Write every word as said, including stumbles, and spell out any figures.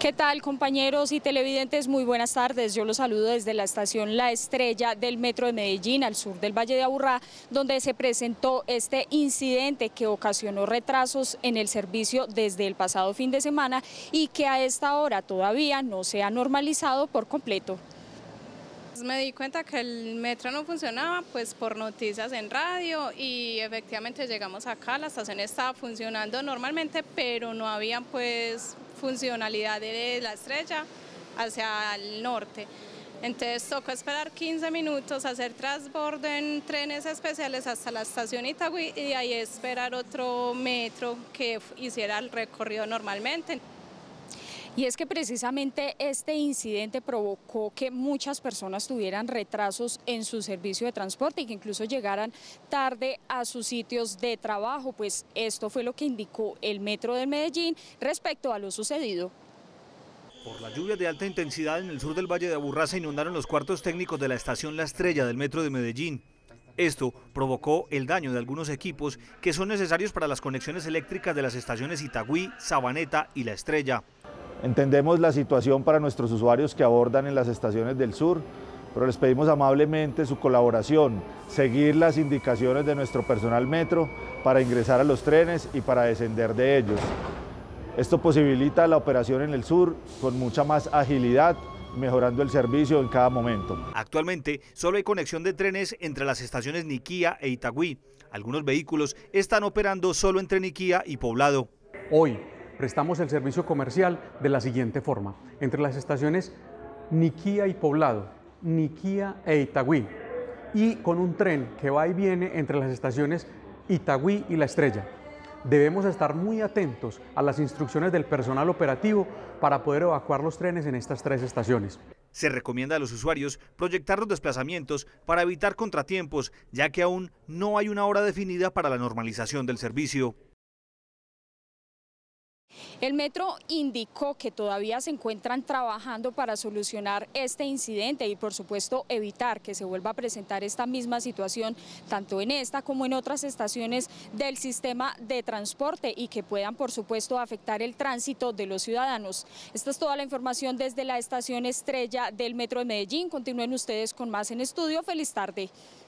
¿Qué tal, compañeros y televidentes? Muy buenas tardes. Yo los saludo desde la estación La Estrella del Metro de Medellín, al sur del Valle de Aburrá, donde se presentó este incidente que ocasionó retrasos en el servicio desde el pasado fin de semana y que a esta hora todavía no se ha normalizado por completo. Me di cuenta que el metro no funcionaba pues por noticias en radio y efectivamente llegamos acá, la estación estaba funcionando normalmente, pero no había pues funcionalidad de La Estrella hacia el norte. Entonces tocó esperar quince minutos, hacer transbordo en trenes especiales hasta la estación Itagüí y de ahí esperar otro metro que hiciera el recorrido normalmente. Y es que precisamente este incidente provocó que muchas personas tuvieran retrasos en su servicio de transporte y que incluso llegaran tarde a sus sitios de trabajo, pues esto fue lo que indicó el Metro de Medellín respecto a lo sucedido. Por las lluvias de alta intensidad en el sur del Valle de Aburrá se inundaron los cuartos técnicos de la estación La Estrella del Metro de Medellín. Esto provocó el daño de algunos equipos que son necesarios para las conexiones eléctricas de las estaciones Itagüí, Sabaneta y La Estrella. Entendemos la situación para nuestros usuarios que abordan en las estaciones del sur, pero les pedimos amablemente su colaboración, seguir las indicaciones de nuestro personal metro para ingresar a los trenes y para descender de ellos. Esto posibilita la operación en el sur con mucha más agilidad, mejorando el servicio en cada momento. Actualmente solo hay conexión de trenes entre las estaciones Niquía e Itagüí. Algunos vehículos están operando solo entre Niquía y Poblado. Hoy prestamos el servicio comercial de la siguiente forma: entre las estaciones Niquía y Poblado, Niquía e Itagüí, y con un tren que va y viene entre las estaciones Itagüí y La Estrella. Debemos estar muy atentos a las instrucciones del personal operativo para poder evacuar los trenes en estas tres estaciones. Se recomienda a los usuarios proyectar los desplazamientos para evitar contratiempos, ya que aún no hay una hora definida para la normalización del servicio. El Metro indicó que todavía se encuentran trabajando para solucionar este incidente y por supuesto evitar que se vuelva a presentar esta misma situación tanto en esta como en otras estaciones del sistema de transporte y que puedan por supuesto afectar el tránsito de los ciudadanos. Esta es toda la información desde la estación Estrella del Metro de Medellín. Continúen ustedes con más en estudio. Feliz tarde.